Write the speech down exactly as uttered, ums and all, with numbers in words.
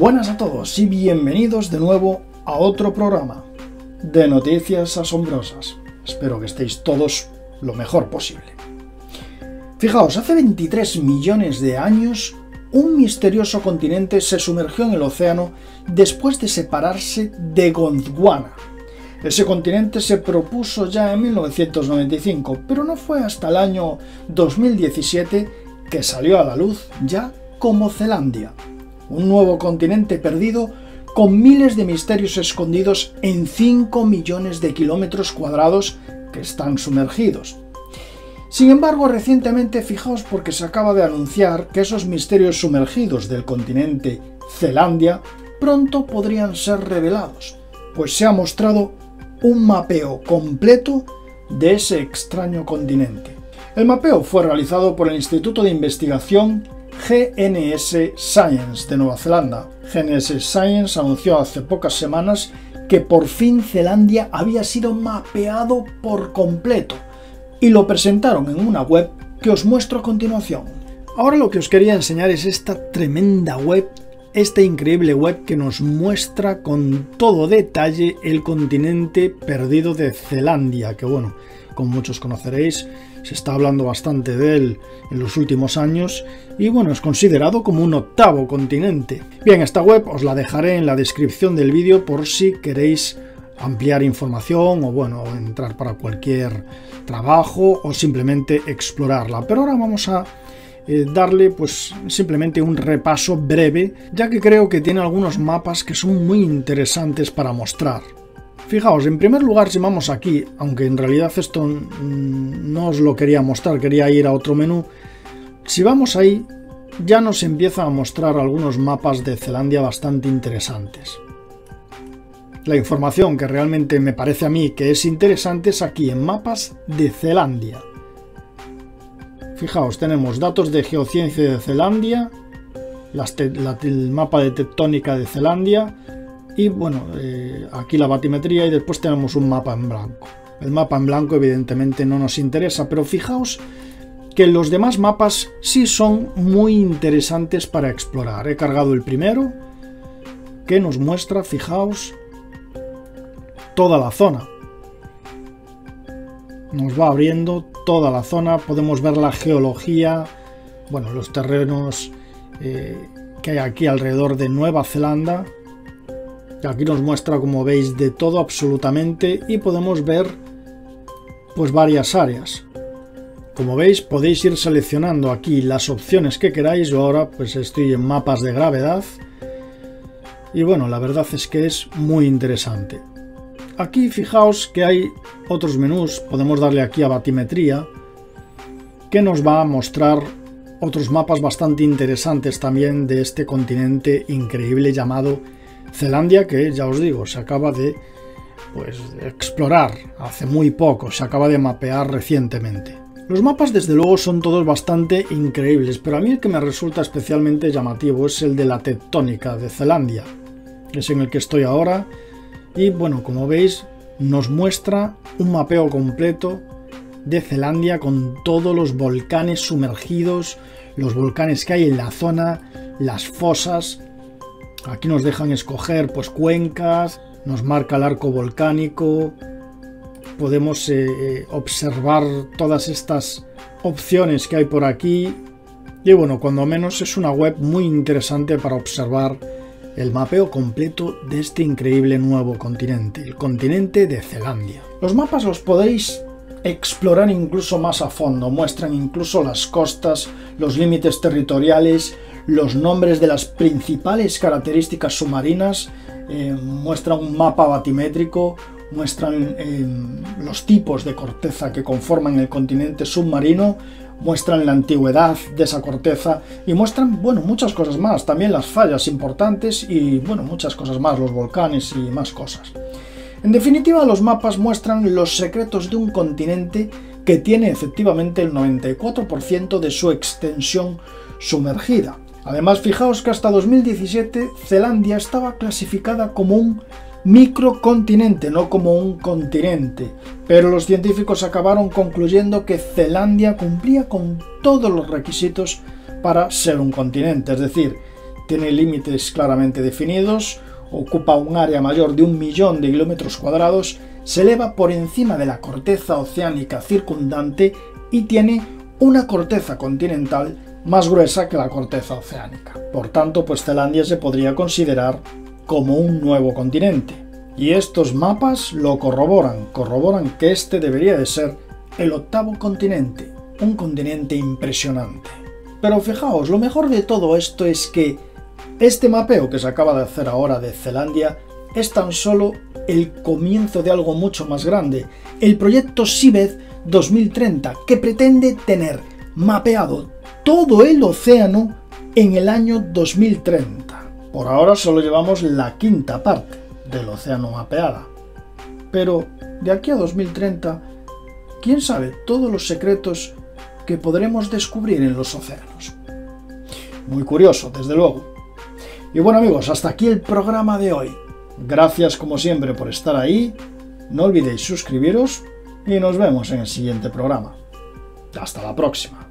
Buenas a todos y bienvenidos de nuevo a otro programa de noticias asombrosas. Espero que estéis todos lo mejor posible. Fijaos, hace veintitrés millones de años un misterioso continente se sumergió en el océano después de separarse de Gondwana. Ese continente se propuso ya en mil novecientos noventa y cinco, pero no fue hasta el año dos mil diecisiete que salió a la luz ya como Zelandia. Un nuevo continente perdido con miles de misterios escondidos en cinco millones de kilómetros cuadrados que están sumergidos. Sin embargo, recientemente, fijaos porque se acaba de anunciar que esos misterios sumergidos del continente Zelandia pronto podrían ser revelados, pues se ha mostrado un mapeo completo de ese extraño continente. El mapeo fue realizado por el Instituto de Investigación G N S Science de Nueva Zelanda. G N S Science anunció hace pocas semanas que por fin Zelandia había sido mapeado por completo y lo presentaron en una web que os muestro a continuación. Ahora lo que os quería enseñar es esta tremenda web, esta increíble web que nos muestra con todo detalle el continente perdido de Zelandia, que bueno, como muchos conoceréis, se está hablando bastante de él en los últimos años y bueno, es considerado como un octavo continente. Bien, esta web os la dejaré en la descripción del vídeo por si queréis ampliar información o bueno, entrar para cualquier trabajo o simplemente explorarla. Pero ahora vamos a eh, darle pues simplemente un repaso breve, ya que creo que tiene algunos mapas que son muy interesantes para mostrar. Fijaos, en primer lugar, si vamos aquí, aunque en realidad esto no os lo quería mostrar, quería ir a otro menú, si vamos ahí ya nos empieza a mostrar algunos mapas de Zelandia bastante interesantes. La información que realmente me parece a mí que es interesante es aquí en mapas de Zelandia. Fijaos, tenemos datos de geociencia de Zelandia, las la, el mapa de tectónica de Zelandia, y bueno, eh, aquí la batimetría y después tenemos un mapa en blanco. El mapa en blanco evidentemente no nos interesa, pero fijaos que los demás mapas sí son muy interesantes para explorar. He cargado el primero, que nos muestra, fijaos, toda la zona. Nos va abriendo toda la zona, podemos ver la geología, bueno, los terrenos eh, que hay aquí alrededor de Nueva Zelanda. Aquí nos muestra, como veis, de todo absolutamente y podemos ver pues varias áreas. Como veis, podéis ir seleccionando aquí las opciones que queráis. Yo ahora pues estoy en mapas de gravedad y bueno, la verdad es que es muy interesante. Aquí fijaos que hay otros menús, podemos darle aquí a batimetría, que nos va a mostrar otros mapas bastante interesantes también de este continente increíble llamado Zelandia, que ya os digo, se acaba de pues, explorar hace muy poco, se acaba de mapear recientemente. Los mapas desde luego son todos bastante increíbles, pero a mí el que me resulta especialmente llamativo es el de la tectónica de Zelandia, es en el que estoy ahora y bueno, como veis nos muestra un mapeo completo de Zelandia con todos los volcanes sumergidos, los volcanes que hay en la zona, las fosas. Aquí nos dejan escoger pues cuencas, nos marca el arco volcánico, podemos eh, observar todas estas opciones que hay por aquí y bueno, cuando menos es una web muy interesante para observar el mapeo completo de este increíble nuevo continente, el continente de Zelandia. Los mapas los podéis explorar incluso más a fondo, muestran incluso las costas, los límites territoriales, los nombres de las principales características submarinas, eh, muestran un mapa batimétrico, muestran eh, los tipos de corteza que conforman el continente submarino, muestran la antigüedad de esa corteza y muestran, bueno, muchas cosas más, también las fallas importantes y, bueno, muchas cosas más, los volcanes y más cosas. En definitiva, los mapas muestran los secretos de un continente que tiene efectivamente el noventa y cuatro por ciento de su extensión sumergida. Además, fijaos que hasta dos mil diecisiete Zelandia estaba clasificada como un microcontinente, no como un continente, pero los científicos acabaron concluyendo que Zelandia cumplía con todos los requisitos para ser un continente, es decir, tiene límites claramente definidos, ocupa un área mayor de un millón de kilómetros cuadrados, se eleva por encima de la corteza oceánica circundante y tiene una corteza continental más gruesa que la corteza oceánica. Por tanto, pues Zelandia se podría considerar como un nuevo continente. Y estos mapas lo corroboran, corroboran que este debería de ser el octavo continente, un continente impresionante. Pero fijaos, lo mejor de todo esto es que este mapeo que se acaba de hacer ahora de Zelandia es tan solo el comienzo de algo mucho más grande, el proyecto Seabed dos mil treinta, que pretende tener mapeado todo el océano en el año dos mil treinta. Por ahora solo llevamos la quinta parte del océano mapeada. Pero de aquí a dos mil treinta, ¿quién sabe todos los secretos que podremos descubrir en los océanos? Muy curioso, desde luego. Y bueno amigos, hasta aquí el programa de hoy. Gracias como siempre por estar ahí. No olvidéis suscribiros y nos vemos en el siguiente programa. Hasta la próxima.